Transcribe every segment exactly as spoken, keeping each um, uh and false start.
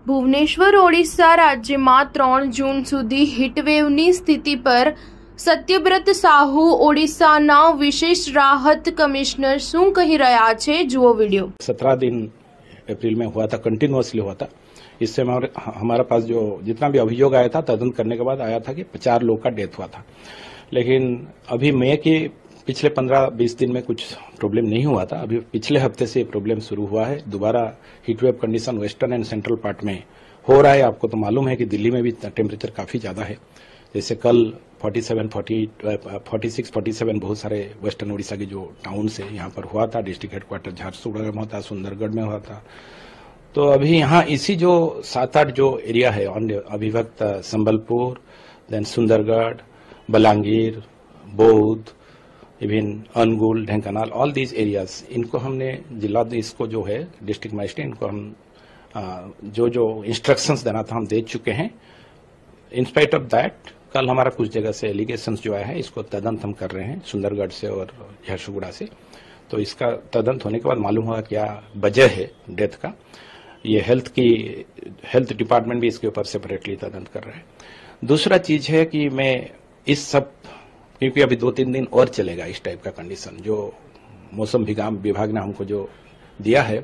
ભુવનેશ્વર ઓડિશા રાજ્યમાં ત્રણ જૂન સુધી હીટવેવની સ્થિતિ પર સત્યવ્રત સાહુ ઓડિશાના વિશેષ રાહત કમિશનર શું કહી રહ્યા છે, જુઓ वीडियो। सत्रह दिन अप्रैल में हुआ था, कंटिन्यूअसली हुआ था। इससे हमारे हमारे पास जो जितना भी अभियोग आया था तदंत करने के बाद आया था कि चार लोग का डेथ हुआ था। लेकिन अभी मई के पिछले पंद्रह बीस दिन में कुछ प्रॉब्लम नहीं हुआ था। अभी पिछले हफ्ते से प्रॉब्लम शुरू हुआ है। दोबारा heatwave condition western and central part में हो रहा है। आपको तो मालूम है कि दिल्ली में भी टेम्परेचर काफी ज्यादा है। जैसे कल सैंतालीस, छियालीस, सैंतालीस बहुत सारे वेस्टर्न उड़ीसा के जो टाउन से यहाँ पर हुआ था। डिस्ट्रिक्ट हेडक्वार्टर झारसुगुड़ा में हुआ था, सुंदरगढ़ में हुआ था। तो अभी यहाँ इसी जो सात आठ जो एरिया है अभिभक्त, Sambalpur, then Sundargarh, Balangir, Boudh, even Angul, Dhenkanal, all these areas, इनको हमने जिला इसको जो है डिस्ट्रिक्ट मजिस्ट्रेट इनको हम आ, जो जो इंस्ट्रक्शंस देना था हम दे चुके हैं। इंस्पाइट ऑफ दैट कल हमारा कुछ जगह से एलिगेशंस जो आया है इसको तदंत हम कर रहे हैं, सुंदरगढ़ से और झारसुगुड़ा से। तो इसका तदंत होने के बाद मालूम होगा क्या वजह है डेथ का। ये हेल्थ की हेल्थ डिपार्टमेंट भी इसके ऊपर सेपरेटली तदंत कर रहा है। दूसरा चीज है कि मैं इस सब, क्योंकि अभी दो तीन दिन और चलेगा इस टाइप का कंडीशन, जो मौसम विभाग ने हमको जो दिया है,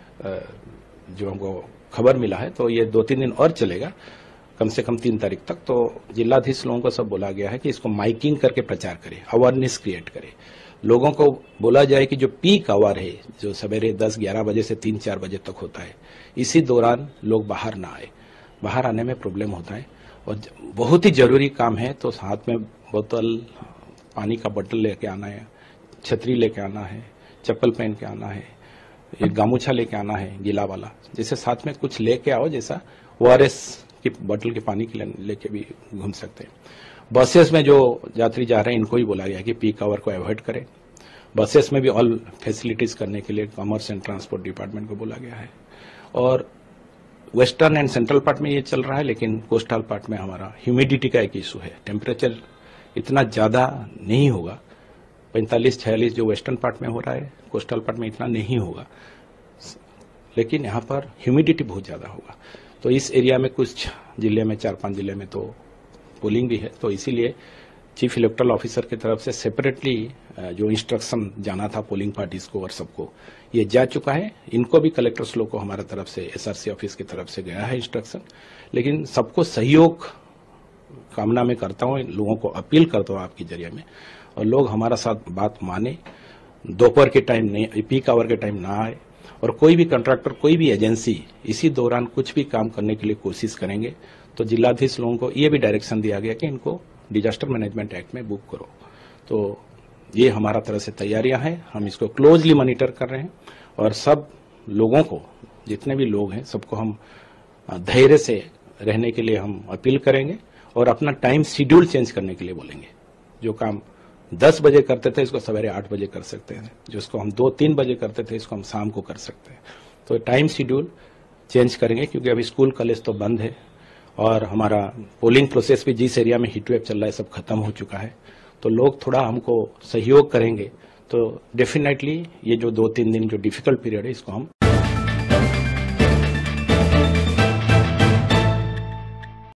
जो हमको खबर मिला है, तो ये दो तीन दिन और चलेगा, कम से कम तीन तारीख तक। तो जिलाधीश लोगों को सब बोला गया है कि इसको माइकिंग करके प्रचार करे, अवेयरनेस क्रिएट करे। लोगों को बोला जाए कि जो पीक आवर है, जो सवेरे दस ग्यारह बजे से तीन चार बजे तक होता है, इसी दौरान लोग बाहर ना आए। बाहर आने में प्रॉब्लम होता है और बहुत ही जरूरी काम है तो हाथ में बोतल, पानी का बोतल लेके आना है, छतरी लेके आना है, चप्पल पहन के आना है, एक गामूछा लेके आना है गीला वाला। जैसे साथ में कुछ लेके आओ, जैसा ओआरएस की बोतल के पानी के लेके भी घूम सकते हैं। बसेस में जो यात्री जा रहे हैं इनको ही बोला गया है कि पीक आवर को अवॉइड करें। बसेस में भी ऑल फैसिलिटीज करने के लिए कॉमर्स एंड ट्रांसपोर्ट डिपार्टमेंट को बोला गया है। और वेस्टर्न एंड सेंट्रल पार्ट में ये चल रहा है, लेकिन कोस्टल पार्ट में हमारा ह्यूमिडिटी का एक इशू है। टेम्परेचर इतना ज्यादा नहीं होगा, पैंतालीस छियालीस जो वेस्टर्न पार्ट में हो रहा है, कोस्टल पार्ट में इतना नहीं होगा, लेकिन यहाँ पर ह्यूमिडिटी बहुत ज्यादा होगा। तो इस एरिया में कुछ जिले में, चार पांच जिले में तो पोलिंग भी है। तो इसीलिए चीफ इलेक्टोरल ऑफिसर की तरफ से सेपरेटली जो इंस्ट्रक्शन जाना था पोलिंग पार्टीज को और सबको, ये जा चुका है। इनको भी कलेक्टर्स लोग को हमारा तरफ से, एसआरसी ऑफिस की तरफ से गया है इंस्ट्रक्शन। लेकिन सबको सहयोग कामना में करता हूँ, लोगों को अपील करता हूँ आपके जरिए में, और लोग हमारा साथ बात माने। दोपहर के टाइम नहीं, पीक आवर के टाइम ना आए, और कोई भी कंट्रैक्टर, कोई भी एजेंसी इसी दौरान कुछ भी काम करने के लिए कोशिश करेंगे तो जिलाधीश लोगों को ये भी डायरेक्शन दिया गया कि इनको डिजास्टर मैनेजमेंट एक्ट में बुक करो। तो ये हमारा तरह से तैयारियां हैं, हम इसको क्लोजली मॉनिटर कर रहे हैं। और सब लोगों को, जितने भी लोग हैं, सबको हम धैर्य से रहने के लिए हम अपील करेंगे और अपना टाइम शेड्यूल चेंज करने के लिए बोलेंगे। जो काम दस बजे करते थे इसको सवेरे आठ बजे कर सकते हैं, जिसको हम दो तीन बजे करते थे इसको हम शाम को कर सकते हैं। तो टाइम शेड्यूल चेंज करेंगे, क्योंकि अभी स्कूल कॉलेज तो बंद है और हमारा पोलिंग प्रोसेस भी जिस एरिया में हीटवेव चल रहा है सब खत्म हो चुका है। तो लोग थोड़ा हमको सहयोग करेंगे तो डेफिनेटली ये जो दो तीन दिन जो डिफिकल्ट पीरियड है इसको हम